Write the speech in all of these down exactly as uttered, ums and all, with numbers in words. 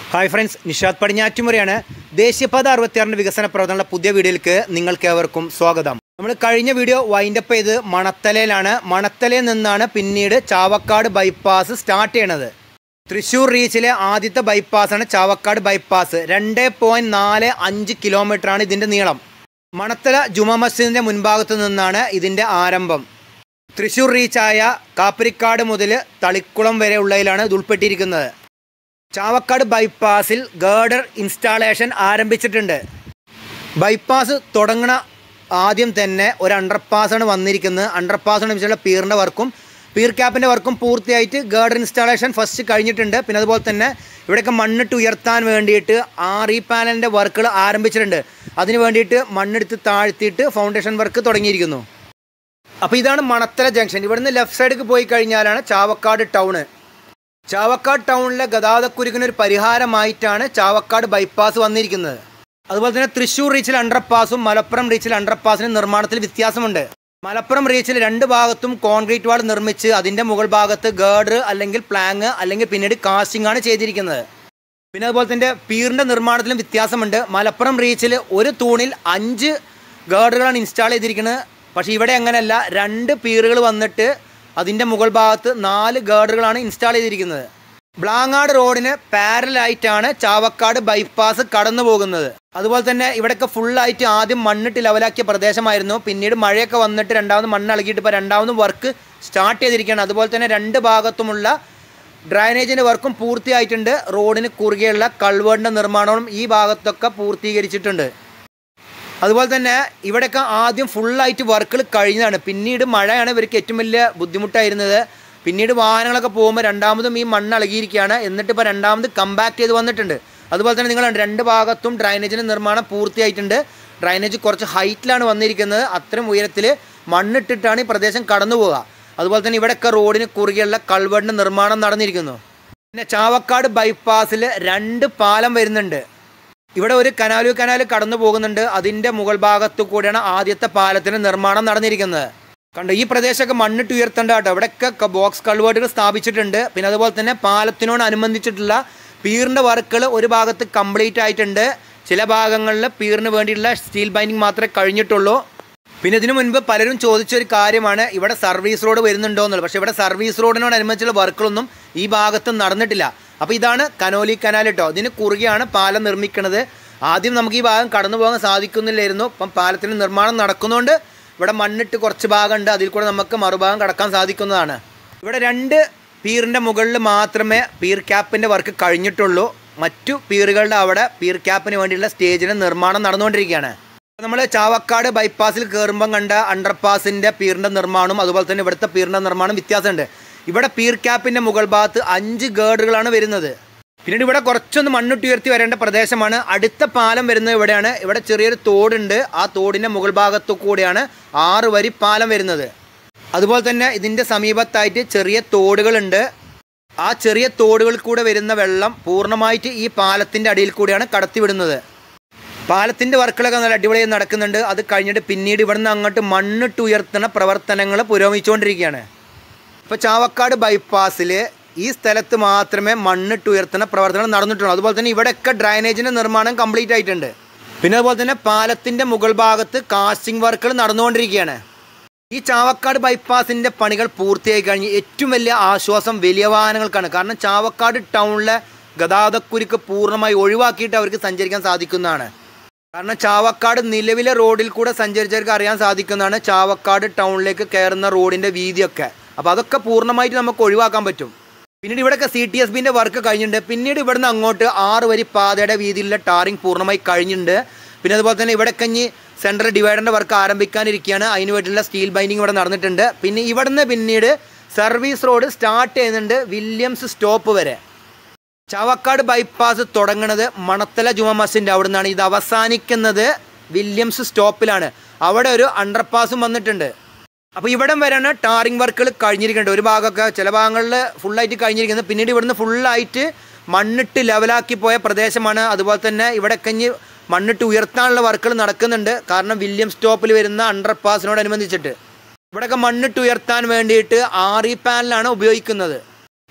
Hi friends, Nishad പടിഞ്ഞാറ്റുമുറിയാണ്. ദേശീയപാത അറുപത്തിയാറിൻ്റെ വികസന പ്രവർത്തനങ്ങളുടെ പുതിയ വീഡിയോയിലേക്ക് നിങ്ങൾക്കേവർക്കും സ്വാഗതം. നമ്മൾ കഴിഞ്ഞ വീഡിയോ വൈൻഡപ്പ് ചെയ്ത് മണത്തലയിലാണ്. മണത്തലയിൽ നിന്നാണ് പിന്നീട് ചാവക്കാട് ബൈപ്പാസ് സ്റ്റാർട്ട് ചെയ്യണത്. തൃശ്ശൂർ റീച്ചിലെ ആദ്യത്തെ ബൈപ്പാസാണ് ചാവക്കാട് ബൈപ്പാസ്. രണ്ട് പോയിൻറ്റ് നാല് അഞ്ച് കിലോമീറ്ററാണ് ഇതിൻ്റെ നീളം. മണത്തല ജുമാ മസ്ജിദിൻ്റെ മുൻഭാഗത്തു നിന്നാണ് ഇതിൻ്റെ ആരംഭം. തൃശ്ശൂർ റീച്ചായ കാപ്പരിക്കാട് മുതൽ തളിക്കുളം വരെ ഉള്ളതിലാണ് ഇത് ഉൾപ്പെട്ടിരിക്കുന്നത്. ചാവക്കാട് ബൈപ്പാസിൽ ഗേർഡർ ഇൻസ്റ്റാളേഷൻ ആരംഭിച്ചിട്ടുണ്ട്. ബൈപ്പാസ് തുടങ്ങണ ആദ്യം തന്നെ ഒരു അണ്ടർപാസാണ് വന്നിരിക്കുന്നത്. അണ്ടർപാസിനെ വെച്ചുള്ള പീറിൻ്റെ വർക്കും പീർ ക്യാപ്പിൻ്റെ വർക്കും പൂർത്തിയായിട്ട് ഗേർഡർ ഇൻസ്റ്റാളേഷൻ ഫസ്റ്റ് കഴിഞ്ഞിട്ടുണ്ട്. പിന്നെ അതുപോലെ തന്നെ ഇവിടെയൊക്കെ മണ്ണിട്ട് ഉയർത്താൻ വേണ്ടിയിട്ട് ആർ ഇ പാനലിൻ്റെ വർക്കുകൾ ആരംഭിച്ചിട്ടുണ്ട്. അതിന് വേണ്ടിയിട്ട് മണ്ണെടുത്ത് താഴ്ത്തിയിട്ട് ഫൗണ്ടേഷൻ വർക്ക് തുടങ്ങിയിരിക്കുന്നു. അപ്പോൾ ഇതാണ് മണത്തല ജംഗ്ഷൻ. ഇവിടുന്ന് ലെഫ്റ്റ് സൈഡിലേക്ക് പോയി കഴിഞ്ഞാലാണ് ചാവക്കാട് ടൗണ്. ചാവക്കാട് ടൗണിലെ ഗതാഗതക്കുരുക്കിനൊരു പരിഹാരമായിട്ടാണ് ചാവക്കാട് ബൈപ്പാസ് വന്നിരിക്കുന്നത്. അതുപോലെ തന്നെ തൃശ്ശൂർ റീച്ചിൽ അണ്ടർപാസും മലപ്പുറം റീച്ചിൽ അണ്ടർപാസിനും നിർമ്മാണത്തിൽ വ്യത്യാസമുണ്ട്. മലപ്പുറം റീച്ചിൽ രണ്ട് ഭാഗത്തും കോൺക്രീറ്റ് വാൾ നിർമ്മിച്ച് അതിൻ്റെ മുകൾ ഭാഗത്ത് ഗേർഡർ അല്ലെങ്കിൽ പ്ലാങ് അല്ലെങ്കിൽ പിന്നീട് കാസ്റ്റിംഗ് ആണ് ചെയ്തിരിക്കുന്നത്. പിന്നെ അതുപോലെ തന്നെ പീറിൻ്റെ നിർമ്മാണത്തിലും വ്യത്യാസമുണ്ട്. മലപ്പുറം റീച്ചിൽ ഒരു തൂണിൽ അഞ്ച് ഗേർഡറുകളാണ് ഇൻസ്റ്റാൾ ചെയ്തിരിക്കുന്നത്. പക്ഷേ ഇവിടെ അങ്ങനെയല്ല, രണ്ട് പീറുകൾ വന്നിട്ട് അതിൻ്റെ മുകൾ ഭാഗത്ത് നാല് ഗേർഡറുകളാണ് ഇൻസ്റ്റാൾ ചെയ്തിരിക്കുന്നത്. ബ്ലാങ്ങാട് റോഡിന് പാരലായിട്ടാണ് ചാവക്കാട് ബൈപ്പാസ് കടന്നു പോകുന്നത്. അതുപോലെ തന്നെ ഇവിടെയൊക്കെ ഫുള്ളായിട്ട് ആദ്യം മണ്ണിട്ട് ലെവലാക്കിയ പ്രദേശമായിരുന്നു. പിന്നീട് മഴയൊക്കെ വന്നിട്ട് രണ്ടാമത് മണ്ണ് ഇളകിയിട്ട് ഇപ്പോൾ രണ്ടാമതും വർക്ക് സ്റ്റാർട്ട് ചെയ്തിരിക്കുകയാണ്. അതുപോലെ തന്നെ രണ്ട് ഭാഗത്തുമുള്ള ഡ്രൈനേജിൻ്റെ വർക്കും പൂർത്തിയായിട്ടുണ്ട്. റോഡിന് കുറുകെയുള്ള കൾവേർഡിൻ്റെ നിർമ്മാണവും ഈ ഭാഗത്തൊക്കെ പൂർത്തീകരിച്ചിട്ടുണ്ട്. അതുപോലെ തന്നെ ഇവിടെയൊക്കെ ആദ്യം ഫുള്ളായിട്ട് വർക്കുകൾ കഴിഞ്ഞതാണ്. പിന്നീട് മഴയാണ് ഇവർക്ക് ഏറ്റവും വലിയ ബുദ്ധിമുട്ടായിരുന്നത്. പിന്നീട് വാഹനങ്ങളൊക്കെ പോകുമ്പോൾ രണ്ടാമതും ഈ മണ്ണ് ഇളകിയിരിക്കുകയാണ്. എന്നിട്ട് ഇപ്പോൾ രണ്ടാമത് കമ്പാക്ട് ചെയ്ത് വന്നിട്ടുണ്ട്. അതുപോലെ തന്നെ നിങ്ങൾ രണ്ട് ഭാഗത്തും ഡ്രൈനേജിൻ്റെ നിർമ്മാണം പൂർത്തിയായിട്ടുണ്ട്. ഡ്രൈനേജ് കുറച്ച് ഹൈറ്റിലാണ് വന്നിരിക്കുന്നത്. അത്രയും ഉയരത്തിൽ മണ്ണിട്ടിട്ടാണ് ഈ പ്രദേശം കടന്നു പോവുക. അതുപോലെ തന്നെ ഇവിടെയൊക്കെ റോഡിന് കുറുകെയുള്ള കൾവേർഡിൻ്റെ നിർമ്മാണം നടന്നിരിക്കുന്നു. പിന്നെ ചാവക്കാട് ബൈപ്പാസിൽ രണ്ട് പാലം വരുന്നുണ്ട്. ഇവിടെ ഒരു കനാലു കനാൽ കടന്നു പോകുന്നുണ്ട്. അതിൻ്റെ മുകൾ ഭാഗത്തു കൂടിയാണ് ആദ്യത്തെ പാലത്തിന് നിർമ്മാണം നടന്നിരിക്കുന്നത്. കണ്ടോ, ഈ പ്രദേശമൊക്കെ മണ്ണിട്ട് ഉയർത്തേണ്ട കേട്ടോ. ഇവിടെയൊക്കെ ബോക്സ് കൾവേർഡുകൾ സ്ഥാപിച്ചിട്ടുണ്ട്. പിന്നെ അതുപോലെ തന്നെ പാലത്തിനോട് അനുബന്ധിച്ചിട്ടുള്ള പീറിൻ്റെ വർക്കുകൾ ഒരു ഭാഗത്ത് കംപ്ലീറ്റ് ആയിട്ടുണ്ട്. ചില ഭാഗങ്ങളിൽ പീറിന് വേണ്ടിയിട്ടുള്ള സ്റ്റീൽ ബൈൻഡിങ് മാത്രമേ കഴിഞ്ഞിട്ടുള്ളൂ. പിന്നെ ഇതിനു മുൻപ് പലരും ചോദിച്ചൊരു കാര്യമാണ് ഇവിടെ സർവീസ് റോഡ് വരുന്നുണ്ടോ എന്നുള്ളത്. പക്ഷേ ഇവിടെ സർവീസ് റോഡിനോടനുബന്ധിച്ചുള്ള വർക്കുകളൊന്നും ഈ ഭാഗത്ത് നടന്നിട്ടില്ല. അപ്പോൾ ഇതാണ് കനോലി കനാൽ കേട്ടോ. ഇതിന് കുറുകെയാണ് പാലം നിർമ്മിക്കുന്നത്. ആദ്യം നമുക്ക് ഈ ഭാഗം കടന്നു പോകാൻ സാധിക്കുന്നില്ലായിരുന്നു. അപ്പം പാലത്തിൻ്റെ നിർമ്മാണം നടക്കുന്നതുകൊണ്ട് ഇവിടെ മണ്ണിട്ട് കുറച്ച് ഭാഗമുണ്ട്. അതിൽ കൂടെ നമുക്ക് മറുഭാഗം കടക്കാൻ സാധിക്കുന്നതാണ്. ഇവിടെ രണ്ട് പീറിൻ്റെ മുകളിൽ മാത്രമേ പീർ ക്യാപ്പിൻ്റെ വർക്ക് കഴിഞ്ഞിട്ടുള്ളൂ. മറ്റു പീറുകളുടെ അവിടെ പീർ ക്യാപ്പിന് വേണ്ടിയുള്ള സ്റ്റേജിൻ്റെ നിർമ്മാണം നടന്നുകൊണ്ടിരിക്കുകയാണ്. നമ്മൾ ചാവക്കാട് ബൈപ്പാസിൽ കയറുമ്പം കണ്ട അണ്ടർപാസിൻ്റെ പീറിൻ്റെ നിർമ്മാണവും അതുപോലെ തന്നെ ഇവിടുത്തെ പീറിൻ്റെ നിർമ്മാണം വ്യത്യാസമുണ്ട്. ഇവിടെ പീർ ക്യാപ്പിൻ്റെ മുകൾ ഭാഗത്ത് അഞ്ച് ഗേർഡറുകളാണ് വരുന്നത്. പിന്നീട് ഇവിടെ കുറച്ചൊന്ന് മണ്ണിട്ടുയർത്തി വരേണ്ട പ്രദേശമാണ്. അടുത്ത പാലം വരുന്നത് ഇവിടെയാണ്. ഇവിടെ ചെറിയൊരു തോടുണ്ട്. ആ തോടിൻ്റെ മുകൾ ഭാഗത്തു കൂടെയാണ് ആറ് വരി പാലം വരുന്നത്. അതുപോലെ തന്നെ ഇതിൻ്റെ സമീപത്തായിട്ട് ചെറിയ തോടുകളുണ്ട്. ആ ചെറിയ തോടുകളിൽ കൂടെ വരുന്ന വെള്ളം പൂർണ്ണമായിട്ട് ഈ പാലത്തിൻ്റെ അടിയിൽ കൂടെയാണ് കടത്തിവിടുന്നത്. പാലത്തിൻ്റെ വർക്കുകളൊക്കെ നല്ല അടിപൊളിയായി നടക്കുന്നുണ്ട്. അത് കഴിഞ്ഞിട്ട് പിന്നീട് ഇവിടുന്ന് അങ്ങോട്ട് മണ്ണിട്ട് ഉയർത്തുന്ന പ്രവർത്തനങ്ങൾ പുരോഗമിച്ചുകൊണ്ടിരിക്കുകയാണ്. ഇപ്പോൾ ചാവക്കാട് ബൈപ്പാസിൽ ഈ സ്ഥലത്ത് മാത്രമേ മണ്ണിട്ട് ഉയർത്തുന്ന പ്രവർത്തനം നടന്നിട്ടുള്ളൂ. അതുപോലെ തന്നെ ഇവിടെയൊക്കെ ഡ്രൈനേജിൻ്റെ നിർമ്മാണം കംപ്ലീറ്റ് ആയിട്ടുണ്ട്. പിന്നെ അതുപോലെ തന്നെ പാലത്തിൻ്റെ മുകൾ ഭാഗത്ത് കാസ്റ്റിംഗ് വർക്കുകൾ നടന്നുകൊണ്ടിരിക്കുകയാണ്. ഈ ചാവക്കാട് ബൈപ്പാസിൻ്റെ പണികൾ പൂർത്തിയായി കഴിഞ്ഞ് ഏറ്റവും വലിയ ആശ്വാസം വലിയ വാഹനങ്ങൾക്കാണ്. കാരണം ചാവക്കാട് ടൗണിലെ ഗതാഗതക്കുരുക്ക് പൂർണ്ണമായി ഒഴിവാക്കിയിട്ട് അവർക്ക് സഞ്ചരിക്കാൻ സാധിക്കുന്നതാണ്. കാരണം ചാവക്കാട് നിലവിലെ റോഡിൽ കൂടെ സഞ്ചരിച്ചവർക്ക് അറിയാൻ സാധിക്കുന്നതാണ് ചാവക്കാട് ടൗണിലേക്ക് കയറുന്ന റോഡിൻ്റെ വീതിയൊക്കെ. അപ്പോൾ അതൊക്കെ പൂർണ്ണമായിട്ട് നമുക്ക് ഒഴിവാക്കാൻ പറ്റും. പിന്നീട് ഇവിടെയൊക്കെ സി ടി എസ് ബിൻ്റെ വർക്ക് കഴിഞ്ഞിട്ടുണ്ട്. പിന്നീട് ഇവിടുന്ന് അങ്ങോട്ട് ആറ് വരി പാതയുടെ വീതിയിലുള്ള ടാറിങ് പൂർണ്ണമായി കഴിഞ്ഞിട്ടുണ്ട്. പിന്നെ അതുപോലെ തന്നെ ഇവിടെ കഴിഞ്ഞ് സെൻട്രൽ ഡിവൈഡറിൻ്റെ വർക്ക് ആരംഭിക്കാനിരിക്കുകയാണ്. അതിന് വേണ്ടിയിട്ടുള്ള സ്റ്റീൽ ബൈൻഡിങ് ഇവിടെ നടന്നിട്ടുണ്ട്. പിന്നെ ഇവിടുന്ന് പിന്നീട് സർവീസ് റോഡ് സ്റ്റാർട്ട് ചെയ്യുന്നുണ്ട് വില്യംസ് സ്റ്റോപ്പ് വരെ. ചാവക്കാട് ബൈപ്പാസ് തുടങ്ങുന്നത് മണത്തല ജുമാ മസ്ജിദിൻ്റെ അവിടെ നിന്നാണ്. ഇത് അവസാനിക്കുന്നത് വില്യംസ് സ്റ്റോപ്പിലാണ്. അവിടെ ഒരു അണ്ടർപാസും വന്നിട്ടുണ്ട്. അപ്പോൾ ഇവിടം വരെയാണ് ടാറിങ് വർക്കുകൾ കഴിഞ്ഞിരിക്കേണ്ടത്. ഒരു ഭാഗമൊക്കെ ചില ഭാഗങ്ങളിൽ ഫുള്ളായിട്ട് കഴിഞ്ഞിരിക്കുന്നത്. പിന്നീട് ഇവിടുന്ന് ഫുള്ളായിട്ട് മണ്ണിട്ട് ലെവലാക്കി പോയ പ്രദേശമാണ്. അതുപോലെ തന്നെ ഇവിടെ കഴിഞ്ഞ് മണ്ണിട്ട് ഉയർത്താനുള്ള വർക്കുകൾ നടക്കുന്നുണ്ട്. കാരണം വില്യം സ്റ്റോപ്പിൽ വരുന്ന അണ്ടർപാസിനോടനുബന്ധിച്ചിട്ട് ഇവിടെയൊക്കെ മണ്ണിട്ട് ഉയർത്താൻ വേണ്ടിയിട്ട് ആർ ഇ പാനലാണ് ഉപയോഗിക്കുന്നത്.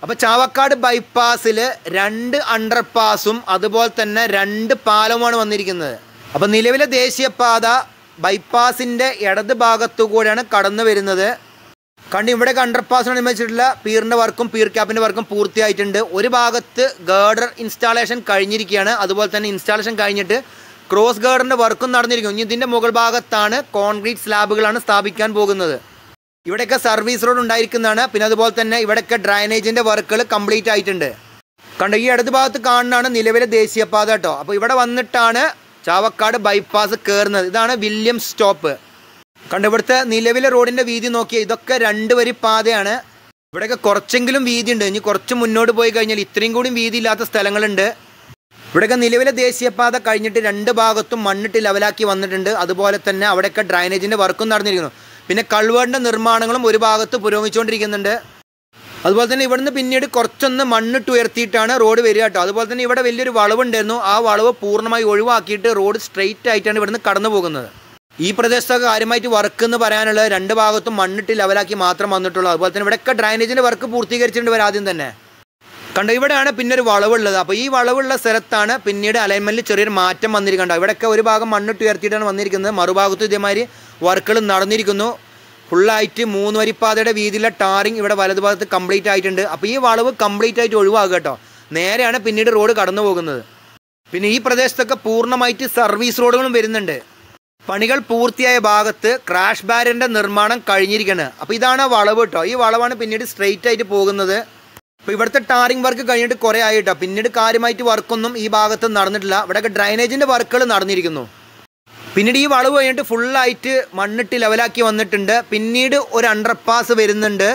അപ്പോൾ ചാവക്കാട് ബൈപ്പാസിൽ രണ്ട് അണ്ടർ പാസും അതുപോലെ തന്നെ രണ്ട് പാലവുമാണ് വന്നിരിക്കുന്നത്. അപ്പോൾ നിലവിലെ ദേശീയപാത ബൈപ്പാസിൻ്റെ ഇടത് ഭാഗത്തു കൂടെയാണ് കടന്നു വരുന്നത്. കണ്ട് ഇവിടെ അണ്ടർ പാസിനനുസരിച്ചിട്ടുള്ള പീറിൻ്റെ വർക്കും പീർ ക്യാപ്പിൻ്റെ വർക്കും പൂർത്തിയായിട്ടുണ്ട്. ഒരു ഭാഗത്ത് ഗേർഡർ ഇൻസ്റ്റാളേഷൻ കഴിഞ്ഞിരിക്കുകയാണ്. അതുപോലെ തന്നെ ഇൻസ്റ്റാളേഷൻ കഴിഞ്ഞിട്ട് ക്രോസ് ഗേർഡറിൻ്റെ വർക്കും നടന്നിരിക്കുന്നു. ഇനി ഇതിൻ്റെ മുകൾ ഭാഗത്താണ് കോൺക്രീറ്റ് സ്ലാബുകളാണ് സ്ഥാപിക്കാൻ പോകുന്നത്. ഇവിടെയൊക്കെ സർവീസ് റോഡ് ഉണ്ടായിരിക്കുന്നതാണ്. പിന്നെ അതുപോലെ തന്നെ ഇവിടെയൊക്കെ ഡ്രൈനേജിൻ്റെ വർക്കുകൾ കംപ്ലീറ്റ് ആയിട്ടുണ്ട്. കണ്ടോ, ഈ ഇടത് ഭാഗത്ത് കാണുന്നതാണ് നിലവിലെ ദേശീയപാത കേട്ടോ. അപ്പോൾ ഇവിടെ വന്നിട്ടാണ് ചാവക്കാട് ബൈപ്പാസ് കയറുന്നത്. ഇതാണ് വില്യം സ്റ്റോപ്പ്. കണ്ടോ, ഇവിടുത്തെ നിലവിലെ റോഡിൻ്റെ വീതി നോക്കിയാൽ ഇതൊക്കെ രണ്ട് വരി പാതയാണ്. ഇവിടെയൊക്കെ കുറച്ചെങ്കിലും വീതി ഉണ്ട്. ഇനി കുറച്ച് മുന്നോട്ട് പോയി കഴിഞ്ഞാൽ ഇത്രയും കൂടി വീതി ഇല്ലാത്ത സ്ഥലങ്ങളുണ്ട്. ഇവിടെയൊക്കെ നിലവിലെ ദേശീയപാത കഴിഞ്ഞിട്ട് രണ്ട് ഭാഗത്തും മണ്ണിട്ട് ലെവലാക്കി വന്നിട്ടുണ്ട്. അതുപോലെ തന്നെ അവിടെയൊക്കെ ഡ്രൈനേജിൻ്റെ വർക്കും നടന്നിരിക്കുന്നു. പിന്നെ കൾവേറിൻ്റെ നിർമ്മാണങ്ങളും ഒരു ഭാഗത്ത് പുരോഗമിച്ചുകൊണ്ടിരിക്കുന്നുണ്ട്. അതുപോലെ തന്നെ ഇവിടുന്ന് പിന്നീട് കുറച്ചൊന്ന് മണ്ണിട്ട് ഉയർത്തിയിട്ടാണ് റോഡ് വരിക കേട്ടോ. അതുപോലെ തന്നെ ഇവിടെ വലിയൊരു വളവുണ്ടായിരുന്നു. ആ വളവ് പൂർണ്ണമായി ഒഴിവാക്കിയിട്ട് റോഡ് സ്ട്രെയിറ്റ് ആയിട്ടാണ് ഇവിടുന്ന് കടന്നു പോകുന്നത്. ഈ പ്രദേശത്തൊക്കെ കാര്യമായിട്ട് വർക്ക് എന്ന് പറയാനുള്ളത് രണ്ട് ഭാഗത്തും മണ്ണിട്ട് ലെവലാക്കി മാത്രം വന്നിട്ടുള്ളൂ. അതുപോലെ തന്നെ ഇവിടെയൊക്കെ ഡ്രൈനേജിൻ്റെ വർക്ക് പൂർത്തീകരിച്ചിട്ടുണ്ട് ഇവർ ആദ്യം തന്നെ. കണ്ടോ, ഇവിടെയാണ് പിന്നെ ഒരു വളവുള്ളത്. അപ്പോൾ ഈ വളവുള്ള സ്ഥലത്താണ് പിന്നീട് അലൈൻമെൻറ്റിൽ ചെറിയൊരു മാറ്റം വന്നിരിക്കുന്നത്. ഇവിടെയൊക്കെ ഒരു ഭാഗം മണ്ണിട്ട് ഉയർത്തിയിട്ടാണ് വന്നിരിക്കുന്നത്. മറുഭാഗത്ത് ഇതേമാതിരി വർക്കുകൾ നടന്നിരിക്കുന്നു. ഫുള്ളായിട്ട് മൂന്ന് വരിപ്പാതയുടെ വീതിയിലുള്ള ടാറിങ് ഇവിടെ വലതുഭാഗത്ത് കംപ്ലീറ്റ് ആയിട്ടുണ്ട്. അപ്പോൾ ഈ വളവ് കംപ്ലീറ്റ് ആയിട്ട് ഒഴിവാകുക കേട്ടോ. നേരെയാണ് പിന്നീട് റോഡ് കടന്നു പോകുന്നത്. പിന്നെ ഈ പ്രദേശത്തൊക്കെ പൂർണ്ണമായിട്ട് സർവീസ് റോഡുകളും വരുന്നുണ്ട്. പണികൾ പൂർത്തിയായ ഭാഗത്ത് ക്രാഷ് ബാരിയറിൻ്റെ നിർമ്മാണം കഴിഞ്ഞിരിക്കുകയാണ്. അപ്പോൾ ഇതാണ് വളവ് കേട്ടോ. ഈ വളവാണ് പിന്നീട് സ്ട്രെയിറ്റ് ആയിട്ട് പോകുന്നത്. അപ്പോൾ ഇവിടുത്തെ ടാറിങ് വർക്ക് കഴിഞ്ഞിട്ട് കുറേ ആയിട്ടോ. പിന്നീട് കാര്യമായിട്ട് വർക്കൊന്നും ഈ ഭാഗത്ത് നടന്നിട്ടില്ല. ഇവിടെയൊക്കെ ഡ്രൈനേജിൻ്റെ വർക്കുകൾ നടന്നിരിക്കുന്നു. പിന്നീട് ഈ വളവ് കഴിഞ്ഞിട്ട് ഫുള്ളായിട്ട് മണ്ണിട്ട് ലെവലാക്കി വന്നിട്ടുണ്ട്. പിന്നീട് ഒരു അണ്ടർപാസ് വരുന്നുണ്ട്.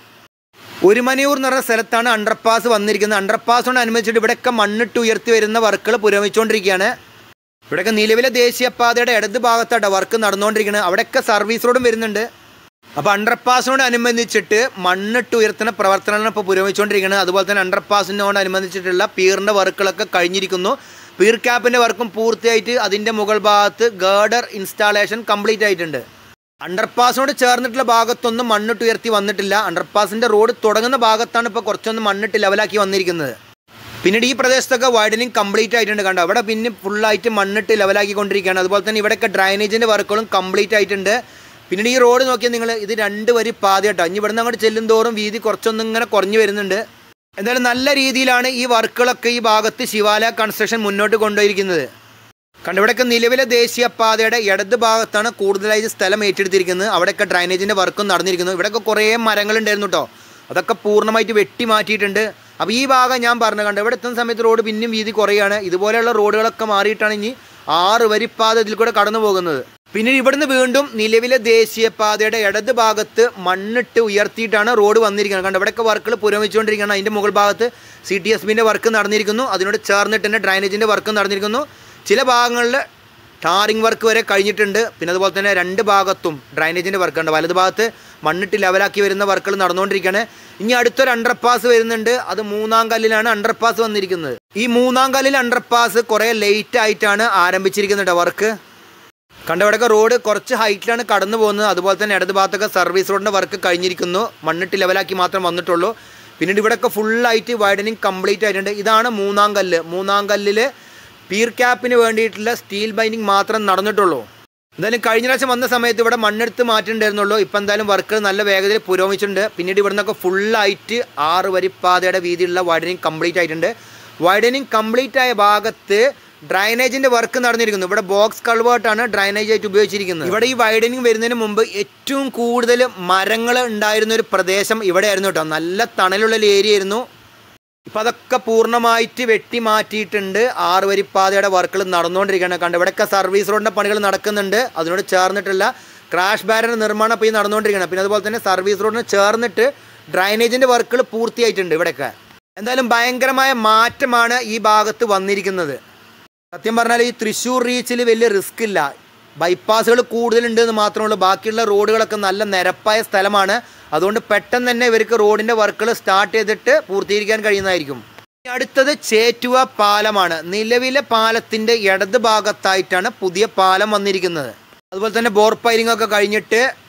ഒരു മനയൂർ എന്ന് പറഞ്ഞ സ്ഥലത്താണ് അണ്ടർപാസ് വന്നിരിക്കുന്നത്. അണ്ടർപാസിനോട് അനുബന്ധിച്ചിട്ട് ഇവിടെയൊക്കെ മണ്ണിട്ട് ഉയർത്തി വരുന്ന വർക്കുകൾ പുരോഗമിച്ചുകൊണ്ടിരിക്കുകയാണ്. ഇവിടെയൊക്കെ നിലവിലെ ദേശീയപാതയുടെ ഇടത് ഭാഗത്തായിട്ട് വർക്ക് നടന്നുകൊണ്ടിരിക്കുന്നത്. അവിടെയൊക്കെ സർവീസ് റോഡും വരുന്നുണ്ട്. അപ്പോൾ അണ്ടർപാസിനോട് അനുബന്ധിച്ചിട്ട് മണ്ണിട്ട് ഉയർത്തുന്ന പ്രവർത്തനങ്ങളാണ് ഇപ്പോൾ പുരോഗമിച്ചുകൊണ്ടിരിക്കുന്നത്. അതുപോലെ തന്നെ അണ്ടർപാസിനോട് അനുബന്ധിച്ചിട്ടുള്ള പീറിൻ്റെ വർക്കുകളൊക്കെ കഴിഞ്ഞിരിക്കുന്നു. പീർ ക്യാപ്പിൻ്റെ വർക്കും പൂർത്തിയായിട്ട് അതിൻ്റെ മുകൾ ഭാഗത്ത് ഗേർഡർ ഇൻസ്റ്റാളേഷൻ കംപ്ലീറ്റ് ആയിട്ടുണ്ട്. അണ്ടർപാസിനോട് ചേർന്നിട്ടുള്ള ഭാഗത്തൊന്നും മണ്ണിട്ട് ഉയർത്തി വന്നിട്ടില്ല. അണ്ടർപാസിൻ്റെ റോഡ് തുടങ്ങുന്ന ഭാഗത്താണ് ഇപ്പോൾ കുറച്ചൊന്ന് മണ്ണിട്ട് ലെവലാക്കി വന്നിരിക്കുന്നത്. പിന്നീട് ഈ പ്രദേശത്തൊക്കെ വൈഡനിങ് കംപ്ലീറ്റ് ആയിട്ടുണ്ട്. കണ്ടോ, അവിടെ പിന്നെ ഫുള്ളായിട്ട് മണ്ണിട്ട് ലെവലാക്കിക്കൊണ്ടിരിക്കുകയാണ്. അതുപോലെ തന്നെ ഇവിടെയൊക്കെ ഡ്രൈനേജിൻ്റെ വർക്കുകളും കംപ്ലീറ്റ് ആയിട്ടുണ്ട്. പിന്നീട് ഈ റോഡ് നോക്കിയാൽ നിങ്ങൾ ഇത് രണ്ട് വരി പാത കേട്ടോ. ഇനി ഇവിടുന്ന് അങ്ങോട്ട് ചെല്ലും തോറും വീതി കുറച്ചൊന്നും ഇങ്ങനെ കുറഞ്ഞു വരുന്നുണ്ട്. എന്തായാലും നല്ല രീതിയിലാണ് ഈ വർക്കുകളൊക്കെ ഈ ഭാഗത്ത് ശിവാലയ കൺസ്ട്രക്ഷൻ മുന്നോട്ട് കൊണ്ടുപോയിരിക്കുന്നത്. കണ്ട് ഇവിടെയൊക്കെ നിലവിലെ ദേശീയപാതയുടെ ഇടത് ഭാഗത്താണ് കൂടുതലായിട്ട് സ്ഥലം ഏറ്റെടുത്തിരിക്കുന്നത്. അവിടെയൊക്കെ ഡ്രൈനേജിൻ്റെ വർക്കും നടന്നിരിക്കുന്നു. ഇവിടെയൊക്കെ കുറേ മരങ്ങളുണ്ടായിരുന്നു കേട്ടോ. അതൊക്കെ പൂർണ്ണമായിട്ട് വെട്ടി മാറ്റിയിട്ടുണ്ട്. അപ്പോൾ ഈ ഭാഗം ഞാൻ പറഞ്ഞു കണ്ടു. ഇവിടെ എത്തുന്ന സമയത്ത് റോഡ് പിന്നെയും വീതി കുറയാണ്. ഇതുപോലെയുള്ള റോഡുകളൊക്കെ മാറിയിട്ടാണ് ഇനി ആറ് വരിപ്പാത ഇതിൽ കൂടെ കടന്നു പോകുന്നത്. പിന്നെ ഇവിടുന്ന് വീണ്ടും നിലവിലെ ദേശീയപാതയുടെ ഇടത് ഭാഗത്ത് മണ്ണിട്ട് ഉയർത്തിയിട്ടാണ് റോഡ് വന്നിരിക്കുന്നത്. കണ്ട് ഇവിടെയൊക്കെ വർക്കുകൾ പുരോഗമിച്ചുകൊണ്ടിരിക്കുകയാണ്. അതിൻ്റെ മുകൾ ഭാഗത്ത് സി ടി എസ് ബിൻ്റെ വർക്ക് നടന്നിരിക്കുന്നു. അതിനോട് ചേർന്നിട്ട് തന്നെ ഡ്രൈനേജിൻ്റെ വർക്ക് നടന്നിരിക്കുന്നു. ചില ഭാഗങ്ങളിൽ ടാറിങ് വർക്ക് വരെ കഴിഞ്ഞിട്ടുണ്ട്. പിന്നെ അതുപോലെ തന്നെ രണ്ട് ഭാഗത്തും ഡ്രൈനേജിൻ്റെ വർക്കുണ്ട്. വലത് ഭാഗത്ത് മണ്ണിട്ട് ലെവലാക്കി വരുന്ന വർക്കുകൾ നടന്നുകൊണ്ടിരിക്കുകയാണ്. ഇനി അടുത്തൊരു അണ്ടർപാസ് വരുന്നുണ്ട്. അത് മൂന്നാം കല്ലിലാണ് അണ്ടർപാസ് വന്നിരിക്കുന്നത്. ഈ മൂന്നാം കല്ലിൽ അണ്ടർപാസ് കുറേ ലേറ്റ് ആയിട്ടാണ് ആരംഭിച്ചിരിക്കുന്നത് വർക്ക്. കണ്ടവിടെയൊക്കെ റോഡ് കുറച്ച് ഹൈറ്റിലാണ് കടന്നു പോകുന്നത്. അതുപോലെ തന്നെ ഇടത് ഭാഗത്തൊക്കെ സർവീസ് റോഡിൻ്റെ വർക്ക് കഴിഞ്ഞിരിക്കുന്നു. മണ്ണിട്ട് ലെവലാക്കി മാത്രം വന്നിട്ടുള്ളൂ. പിന്നീട് ഇവിടെയൊക്കെ ഫുള്ളായിട്ട് വൈഡനിങ് കംപ്ലീറ്റ് ആയിട്ടുണ്ട്. ഇതാണ് മൂന്നാം കല്ല്. മൂന്നാം കല്ലിൽ പീർ ക്യാപ്പിന് വേണ്ടിയിട്ടുള്ള സ്റ്റീൽ ബൈൻഡിങ് മാത്രം നടന്നിട്ടുള്ളൂ. എന്തായാലും കഴിഞ്ഞ പ്രാവശ്യം വന്ന സമയത്ത് ഇവിടെ മണ്ണെടുത്ത് മാറ്റിയിട്ടുണ്ടായിരുന്നുള്ളൂ. ഇപ്പം എന്തായാലും വർക്ക് നല്ല വേഗതയിൽ പുരോഗമിച്ചിട്ടുണ്ട്. പിന്നീട് ഇവിടെ നിന്നൊക്കെ ഫുള്ളായിട്ട് ആറ് വരിപ്പാതയുടെ വീതിയിലുള്ള വൈഡനിങ് കംപ്ലീറ്റ് ആയിട്ടുണ്ട്. വൈഡനിങ് കംപ്ലീറ്റ് ആയ ഭാഗത്ത് ഡ്രൈനേജിൻ്റെ വർക്ക് നടന്നിരിക്കുന്നു. ഇവിടെ ബോക്സ് കൾവേർട്ടാണ് ഡ്രൈനേജ് ആയിട്ട് ഉപയോഗിച്ചിരിക്കുന്നത്. ഇവിടെ ഈ വൈഡനിങ് വരുന്നതിന് മുമ്പ് ഏറ്റവും കൂടുതൽ മരങ്ങൾ ഉണ്ടായിരുന്ന ഒരു പ്രദേശം ഇവിടെ ആയിരുന്നു കേട്ടോ. നല്ല തണലുള്ള ഒരു ഏരിയ ആയിരുന്നു. ഇപ്പം അതൊക്കെ പൂർണ്ണമായിട്ട് വെട്ടി മാറ്റിയിട്ടുണ്ട്. ആറ് വരിപ്പാതയുടെ വർക്കുകൾ നടന്നുകൊണ്ടിരിക്കുകയാണ്. കണ്ട് ഇവിടെയൊക്കെ സർവീസ് റോഡിൻ്റെ പണികൾ നടക്കുന്നുണ്ട്. അതിനോട് ചേർന്നിട്ടുള്ള ക്രാഷ് ബാരിയർ നിർമ്മാണം ഇപ്പോൾ ഈ നടന്നുകൊണ്ടിരിക്കുകയാണ്. പിന്നെ അതുപോലെ തന്നെ സർവീസ് റോഡിന് ചേർന്നിട്ട് ഡ്രൈനേജിൻ്റെ വർക്കുകൾ പൂർത്തിയായിട്ടുണ്ട് ഇവിടെയൊക്കെ. എന്തായാലും ഭയങ്കരമായ മാറ്റമാണ് ഈ ഭാഗത്ത് വന്നിരിക്കുന്നത്. സത്യം പറഞ്ഞാൽ ഈ തൃശ്ശൂർ റീച്ചിൽ വലിയ റിസ്ക് ഇല്ല. ബൈപ്പാസുകൾ കൂടുതലുണ്ട് എന്ന് മാത്രമേ ഉള്ളൂ. ബാക്കിയുള്ള റോഡുകളൊക്കെ നല്ല നിരപ്പായ സ്ഥലമാണ്. അതുകൊണ്ട് പെട്ടെന്ന് തന്നെ ഇവർക്ക് റോഡിൻ്റെ വർക്കുകൾ സ്റ്റാർട്ട് ചെയ്തിട്ട് പൂർത്തീകരിക്കാൻ കഴിയുന്നതായിരിക്കും. അടുത്തത് ചേറ്റുവ പാലമാണ്. നിലവിലെ പാലത്തിൻ്റെ ഇടത് ഭാഗത്തായിട്ടാണ് പുതിയ പാലം വന്നിരിക്കുന്നത്. അതുപോലെ തന്നെ ബോർ പൈലിംഗ് ഒക്കെ കഴിഞ്ഞിട്ട്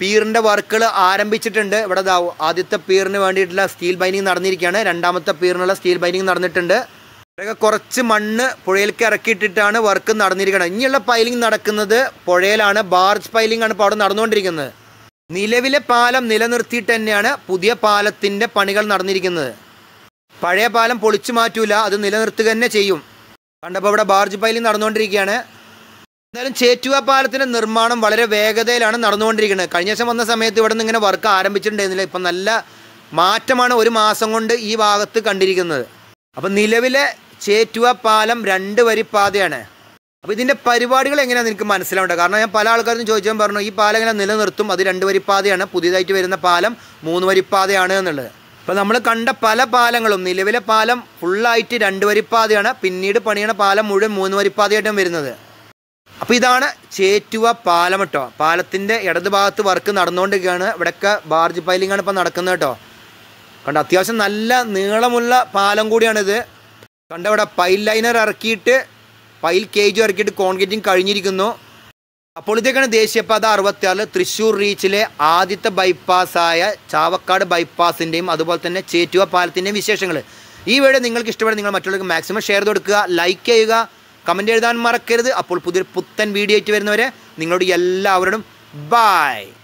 പീറിൻ്റെ വർക്കുകൾ ആരംഭിച്ചിട്ടുണ്ട്. ഇവിടെ ദാ ആദ്യത്തെ പീറിന് വേണ്ടിയിട്ടുള്ള സ്റ്റീൽ ബൈൻഡിങ് നടന്നിരിക്കുകയാണ്. രണ്ടാമത്തെ പീറിനുള്ള സ്റ്റീൽ ബൈൻഡിങ് നടന്നിട്ടുണ്ട്. ഇവിടെയൊക്കെ കുറച്ച് മണ്ണ് പുഴയിലേക്ക് ഇറക്കിയിട്ടിട്ടാണ് വർക്ക് നടന്നിരിക്കുന്നത്. ഇനിയുള്ള പൈലിംഗ് നടക്കുന്നത് പുഴയിലാണ്. ബാർജ് പൈലിംഗ് ആണ് ഇപ്പോൾ അവിടെ നടന്നുകൊണ്ടിരിക്കുന്നത്. നിലവിലെ പാലം നിലനിർത്തിയിട്ട് തന്നെയാണ് പുതിയ പാലത്തിൻ്റെ പണികൾ നടന്നിരിക്കുന്നത്. പഴയ പാലം പൊളിച്ചു മാറ്റൂല, അത് നിലനിർത്തുക തന്നെ ചെയ്യും. കണ്ടപ്പോൾ ഇവിടെ ബാർജ് പൈലിംഗ് നടന്നുകൊണ്ടിരിക്കുകയാണ്. എന്തായാലും ചേറ്റുവ പാലത്തിൻ്റെ നിർമ്മാണം വളരെ വേഗതയിലാണ് നടന്നുകൊണ്ടിരിക്കുന്നത്. കഴിഞ്ഞ ദിവസം വന്ന സമയത്ത് ഇവിടെ നിന്ന് ഇങ്ങനെ വർക്ക് ആരംഭിച്ചിട്ടുണ്ടായിരുന്നില്ല. ഇപ്പം നല്ല മാറ്റമാണ് ഒരു മാസം കൊണ്ട് ഈ ഭാഗത്ത് കണ്ടിരിക്കുന്നത്. അപ്പം നിലവിലെ ചേറ്റുവ പാലം രണ്ട് വരി പാതയാണ്. അപ്പോൾ ഇതിൻ്റെ പരിപാടികൾ എങ്ങനെയാണെന്ന് എനിക്ക് മനസ്സിലാവേണ്ടത്. കാരണം ഞാൻ പല ആൾക്കാരും ചോദിച്ചാൽ പറഞ്ഞു ഈ പാലം എങ്ങനെ നിലനിർത്തും, അത് രണ്ട് വരി പാതയാണ്, പുതിയതായിട്ട് വരുന്ന പാലം മൂന്ന് വരി പാതയാണ് എന്നുള്ളത്. അപ്പോൾ നമ്മൾ കണ്ട പല പാലങ്ങളും നിലവിലെ പാലം ഫുള്ളായിട്ട് രണ്ട് വരി പാതയാണ്, പിന്നീട് പണിയണ പാലം മുഴുവൻ മൂന്ന് വരി പാതയായിട്ടും വരുന്നത്. അപ്പോൾ ഇതാണ് ചേറ്റുവ പാലം കേട്ടോ. പാലത്തിൻ്റെ ഇടത് ഭാഗത്ത് വർക്ക് നടന്നുകൊണ്ടിരിക്കുകയാണ്. ഇവിടെയൊക്കെ ബാർജ് പൈലിംഗാണ് ഇപ്പോൾ നടക്കുന്നത് കേട്ടോ. കണ്ട അത്യാവശ്യം നല്ല നീളമുള്ള പാലം കൂടിയാണിത്. കണ്ട ഇവിടെ പൈൽ ലൈനർ ഇറക്കിയിട്ട് പൈൽ കേജ് ഇറക്കിയിട്ട് കോൺക്രീറ്റിങ് കഴിഞ്ഞിരിക്കുന്നു. അപ്പോൾ ഇതൊക്കെയാണ് ദേശീയപാത അറുപത്തിയാറിൽ തൃശ്ശൂർ റീച്ചിലെ ആദ്യത്തെ ബൈപ്പാസായ ചാവക്കാട് ബൈപ്പാസിൻ്റെയും അതുപോലെ തന്നെ ചേറ്റുവ പാലത്തിൻ്റെയും വിശേഷങ്ങൾ. ഈ വീഡിയോ നിങ്ങൾക്ക് ഇഷ്ടപ്പെടുക നിങ്ങൾ മറ്റുള്ളവർക്ക് മാക്സിമം ഷെയർ ചെയ്ത് കൊടുക്കുക, ലൈക്ക് ചെയ്യുക, കമൻറ്റ് എഴുതാൻ മറക്കരുത്. അപ്പോൾ പുതിയൊരു പുത്തൻ വീഡിയോ ആയിട്ട് വരുന്നവരെ നിങ്ങളോട് എല്ലാവരോടും ബൈ.